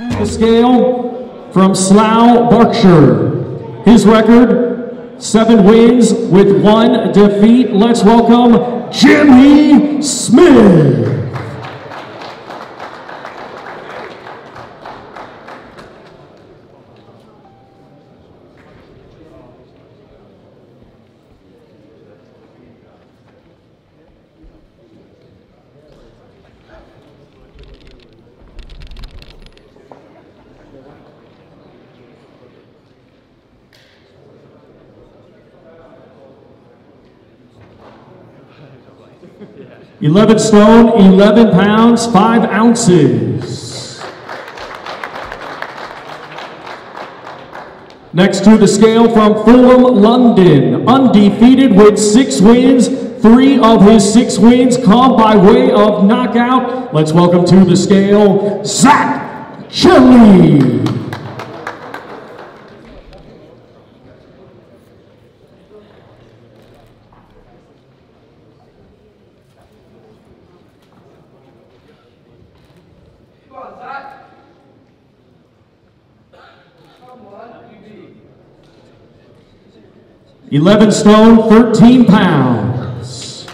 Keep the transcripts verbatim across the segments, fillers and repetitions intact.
The scale from Slough, Berkshire. His record, seven wins with one defeat. Let's welcome Jimmy Smith. eleven stone, eleven pounds, five ounces. Next to the scale from Fulham, London, undefeated with six wins. Three of his six wins come by way of knockout. Let's welcome to the scale, ZAK CHELLI. eleven stone, thirteen pounds.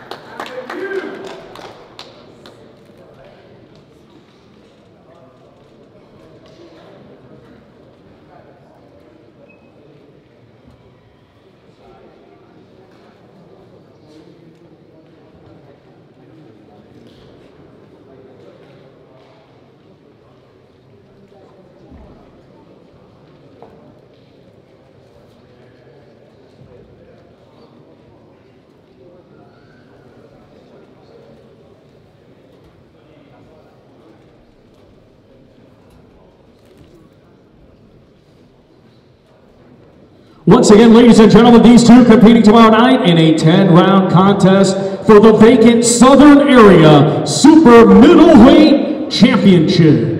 Once again, ladies and gentlemen, these two competing tomorrow night in a ten round contest for the vacant Southern Area Super Middleweight Championship.